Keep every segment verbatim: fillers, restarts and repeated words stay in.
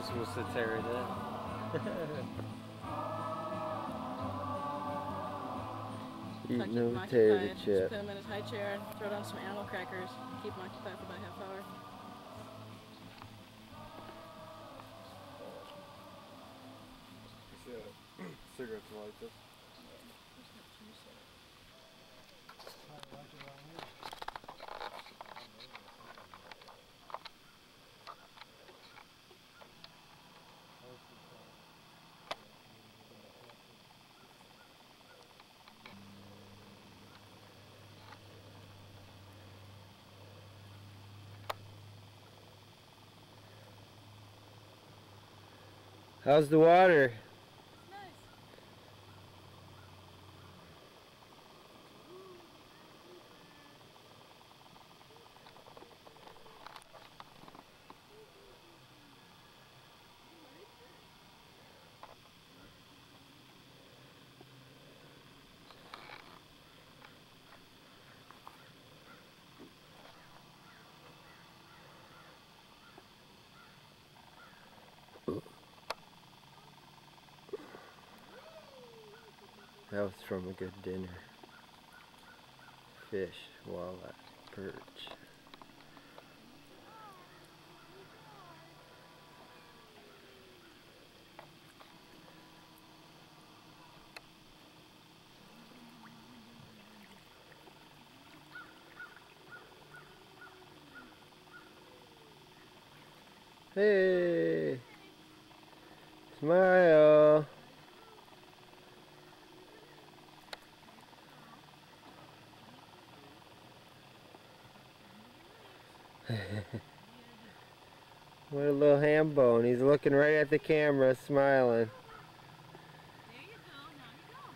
supposed to tear it up. Eating a potato chip. Put him in his high chair, throw down some animal crackers, keep him occupied for about a half hour. Cigarettes like this. How's the water? Nice. That was from a good dinner. Fish, walleye, perch. Hey! Smile! What a little ham bone. He's looking right at the camera, smiling. There you go, now you go.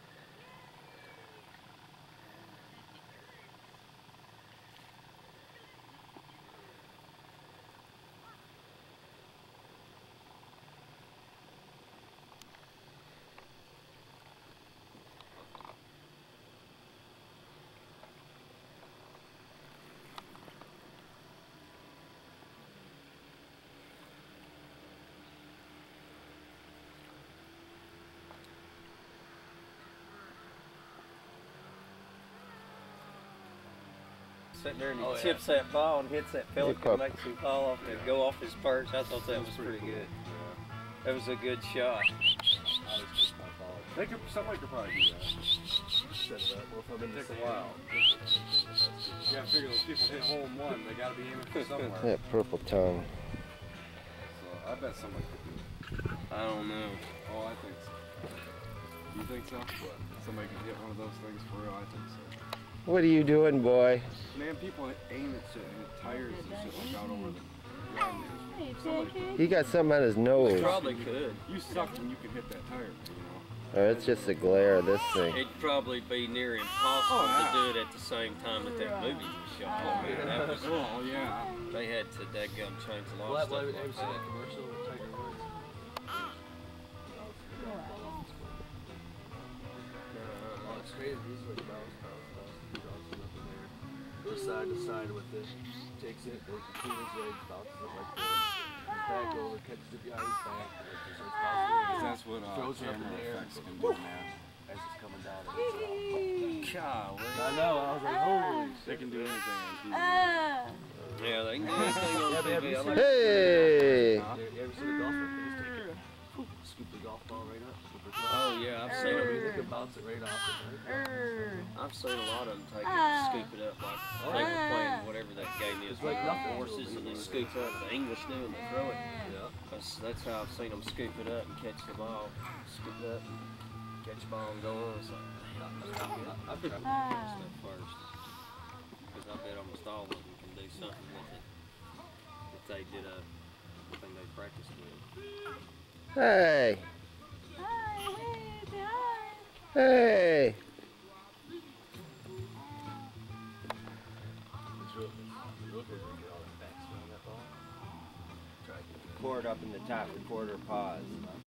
Sitting there and he Oh, yeah. chips that ball and hits that pelican, makes him fall off and go off his perch. I thought that was pretty good. That was a good shot. They could, somebody could probably do that. Set it up. Well, if I'm in the take a while. You gotta figure those people hit hole in one. They gotta be aiming for somewhere. That purple tongue. So I bet somebody could do it. I don't know. Oh, I think so. You think so? What? Somebody could hit one of those things for real? I think so. What are you doing, boy? Man, people aim at shit and hit tires and shit like out over the ground. Somebody He got something on his nose. Probably could. You suck when you can hit that tire, you know. Or it's just the glare of this thing. It'd probably be near impossible Oh, yeah. to do it at the same time that that movie was shot. I mean, that was, Oh, yeah. they had to dadgum change a lot Well, of that stuff was like that that. commercial with Tiger Woods. Oh, it's crazy. He's like bounce, bounce, bounce. He's also up in there. Goes side to side with it. Takes it, goes between his legs, bounces it like this. Goes back over, catches it behind his back. And it just starts bouncing. That's what uh, Throws it up in camera the air. effects can do, man. As it's coming down. And it's, Golly. uh, I know. I was like, holy They shit. can do anything on T V. Yeah, they can do anything on Yeah, T V. I but like Hey! You ever seen a golfer? They just take it, poof, scoop the golf ball right up. Super Oh yeah, I've seen They them. can bounce it right off it. Right? I've seen a lot of them take it, scoop it up like they were playing whatever that game is, like like nothing. horses, and they scoop up. The English do, and they throw it. Yeah. That's, that's how I've seen them scoop it up and catch the ball. Scoop it up, catch the ball, and go on. It's like, damn, I've tried. stuff first. Because I bet almost all of them can do something with it if they did a thing they practiced with. Hey! Hi, hey, say hi. Hey! It's real, it's real good when you get all that backspin on that ball. Try to get it. Cord up in the top, recorder pause.